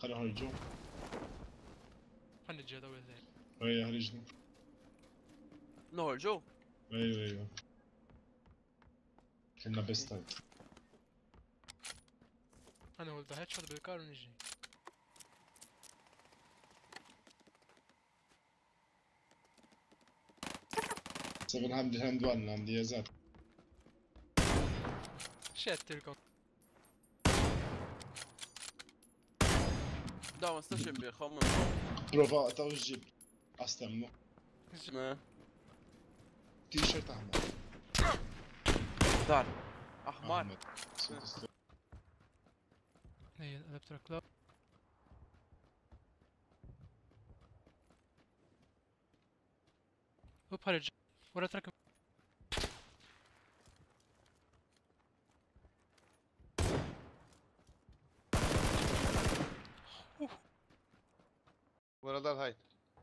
خلوا يخرجوا. خلنا نجي هذا ولا زين. ايوه خرجنا. نخرجوا؟ ايوه كنا بيستايد. انا ولد هيد شوت بالكار ونجي. سبن هاند 1 عندي يا زاد. شات تلكم. Da, ma sta c'è il خمم. بروفا توجب استمنو. نه. تي شيرت احمر. تعال. احمر. هي الالكترا كلاب. هو بخرج ورا تركب. ورا دار هاي.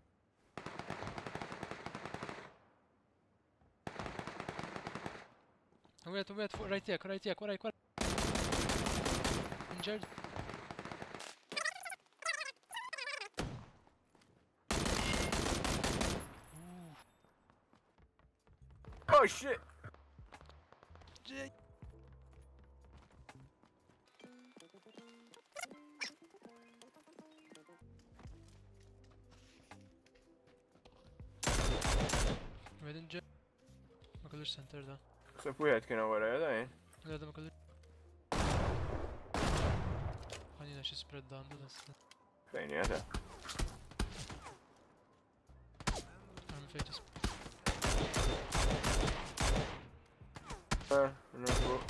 ويت فوق رايتيك ورايك انجرد. Oh shit! جاي. بعدين جاي. ما كلش سنتر ده. Kseb wieħed kien wara dajn. لا ده ما كلش. خلينا شي سبريد عنده بس. Fejn jeta. انا فايت اسمه. Nufru.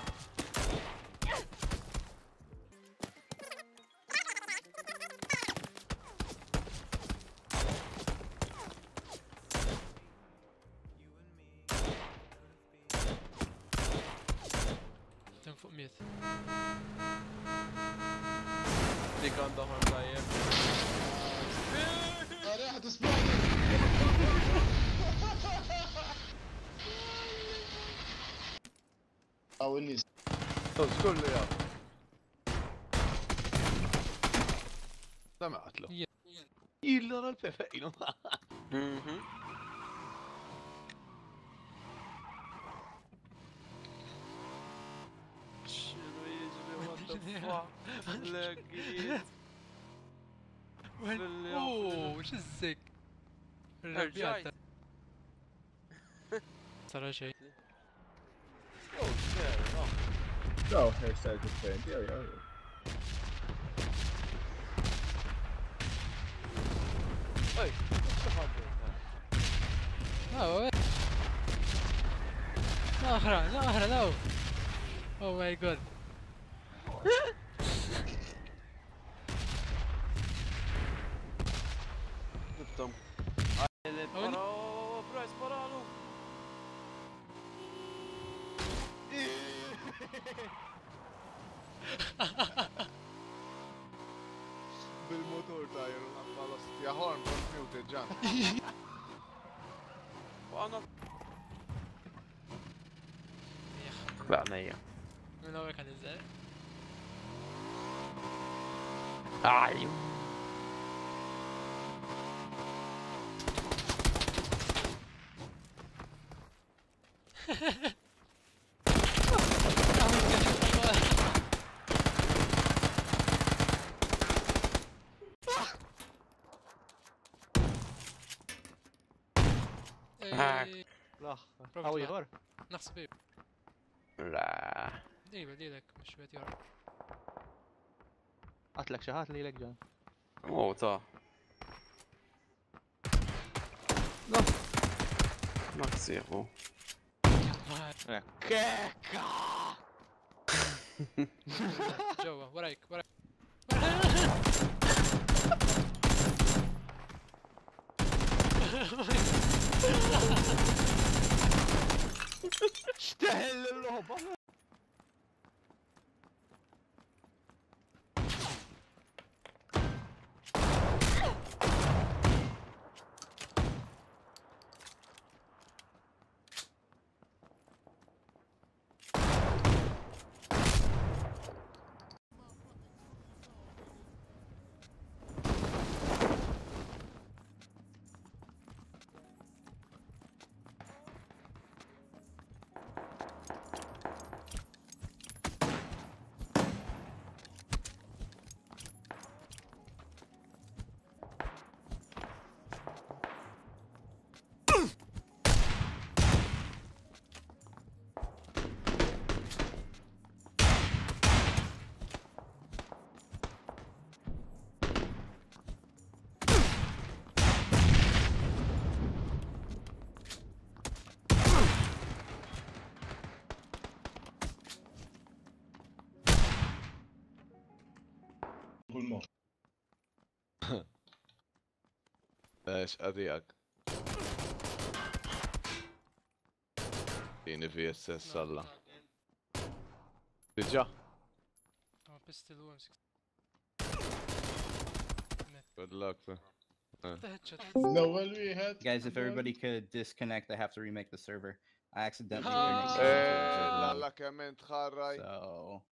تم فوق 100. دي كان ظهر طيب. ريحة سبايدر. او الناس. كله يا سمعت له. يلا الففاينو. شنو يجري what the fuck؟ لقيت. وين؟ اوه وش الزك؟ رجعت. صار شيء. Oh shit! Oh. No, hairstyle different. Yeah. Hey, what's the hard No. No. Oh my god. Tutto. Però sparato. بالموتور داير خلصت يا هورن بس ميوتد جان. وانا يا عينيا من اول كان ازاي؟ ايوه لا حاول يغار. نقص بيه. لا ديلك مش بيت يارا. هاتلك شهات لي لك جان. موتا لا ماكس ياخو كيكا. جوا ورايك اشتهل اللعبة. ايش اديك فيني في اس اس الله رجع pistol و M16. good luck The headshot. No, well, we had. Guys, if everybody could disconnect, I have to remake the server. I accidentally Ah. finished ايه لك يا من تخرج so